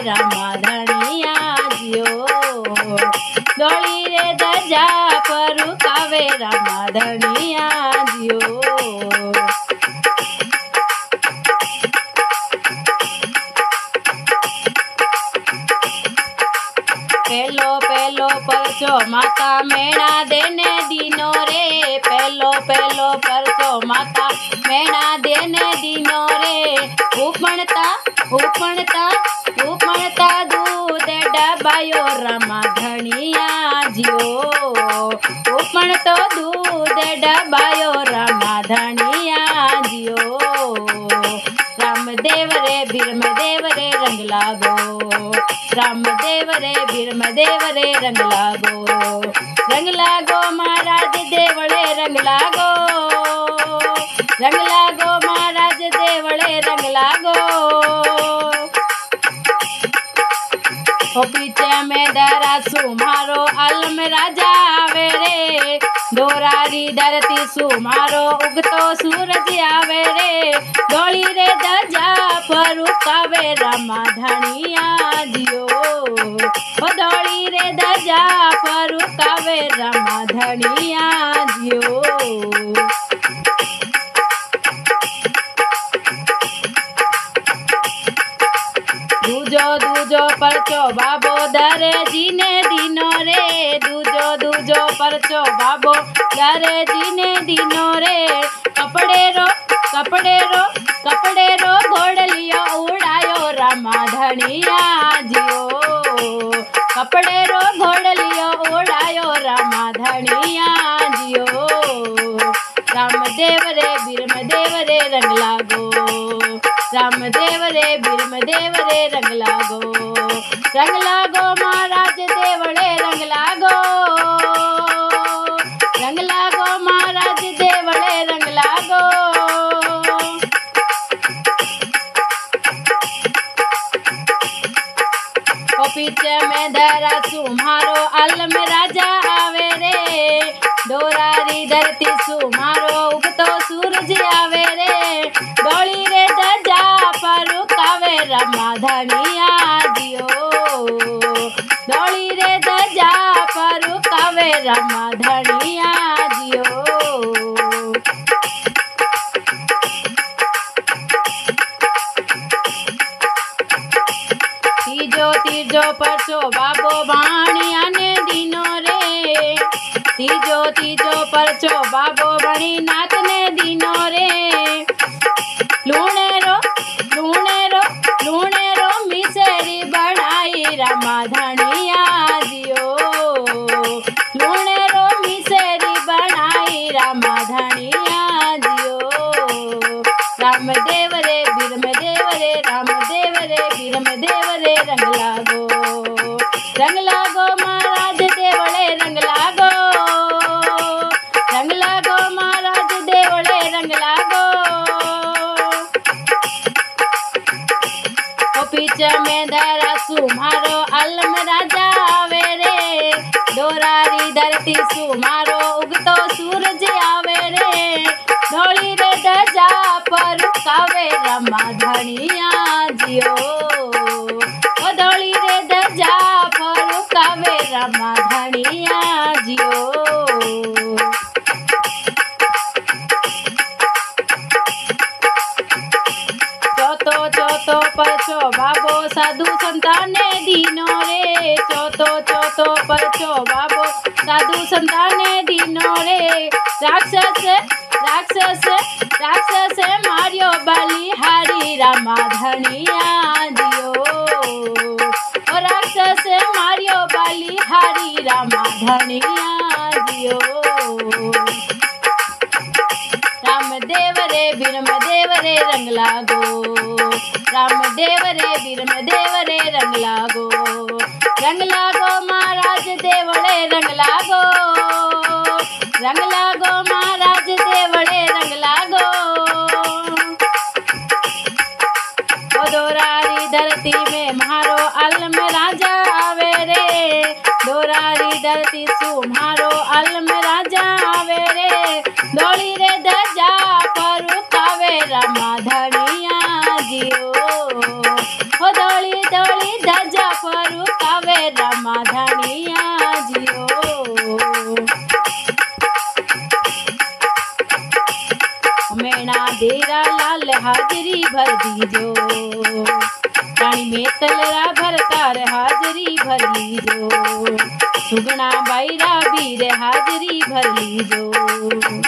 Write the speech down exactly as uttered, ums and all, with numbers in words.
रामा धनिया जियो। डोली रे धजा फरुकावे रामा धनिया जियो। पहलो पहलो परचो माता मेणा देने दीनो रे। पहलो पहलो परचो माता मेणा देने दीनो रे। उपणता उपणता उपणता दूध डबायो रामा धनिया जियो। उपण तो दूध डबायो रामा धनिया जियो। रामदेव रे भीरमदेव रे रंग लागो। रामदेव रे भीरमदेव रे रंग लागो। रंग लागो महाराज देवळे रंग लागो। रंग लागो महाराज देवळे रंग लागो। ओ पीछे में दरा सुमारो आलम राजा आवे रे। दोरारी धरती सुमारो उगतो सूरज आवे रे। डोली रे धजा फरुकावे रामा धनिया जियो। ओ डोली रे धजा फरुकावे रामा धनिया जियो। दूजो दूजो परचो बाबो दरे जीने दीनो रे। दूजो दूजो परचो बाबो दरे जीने दीनो रे। कपड़े रो कपड़े रो कपड़े रो घोड़लियो उड़ायो रामा धनिया जियो। कपड़े रो घोड़लियो उड़ायो रामा धनिया जियो। रामदेव रे भीरमदेव रे रंग लागो। रामदेव रे भीरमदेव रे रंग लागो। रंग लागो महाराज देवळे रंग लागो। रंग लागो महाराज देवळे रंग लागो। ओ पीछे में धरा सुमारो आलम राजा आवे रे। दोरारी धरती सुमारो उगतो सूरज आवे रे। डोली रे धजा फरुकावे रामा धनिया जियो। डोली रे धजा फरुकावे रामा धनिया जियो। तीजो तीजो परचो बाबो भाणिया ने दीनो रे। तीजो तीजो परचो बाबो बणी नाथ ने दीनो रे। लूणे रो लूणे रो लूणे रो मिसरी बनाई रामा धनिया जियो। लूणे रो मिसरी बनाई रामा धनिया जियो। रामदेव रे भीरमदेव रे रामदेव रे भीरमदेव रे रंग लागो। रंग लागो महाराज देवळे रंग लागो। रंग लागो महाराज देवळे रंग लागो। ओ पीछे में धरा सुमारो आलम राजा आवे रे। दोरारी धरती सुमारो उगतो सूरज आवे रे। डोली रे धजा फरुकावे रामा धनिया जियो। ओ डोली रे धजा फरुकावे रामा धनिया जियो। चौथो चौथो परचो बाबो साधु संताने दीनो रे। चौथो चौथो परचो बाबो साधु संताने दीनो रे। राक्षस राक्षस राक्षस मारियो बलिहारी रामा धनिया जियो। ओ राक्षस मारियो बलिहारी रामा धनिया जियो। रामदेव रे भीरमदेव रे रंग लागो। रामदेव रे भीरमदेव रे रंग लागो। रंग लागो महाराज देवळे रंग लागो। रंग लागो महाराज देवळे रंग लागो। ओ दोरारी धरती में म्हारो आलम राजा आवे रे। दोरारी धरती सुम्हारो आलम राजा आवे रे। डोली रे धजा फरुकावे रामा धनिया जियो। ओ डोली डोली वे रामा धानिया जियो। मैना देरा लाल हाजरी भर दीजो, रानी में तलरा भरतार हाजरी भर लीजो, सुगना बाईरा बीर हाजरी भर लीजो।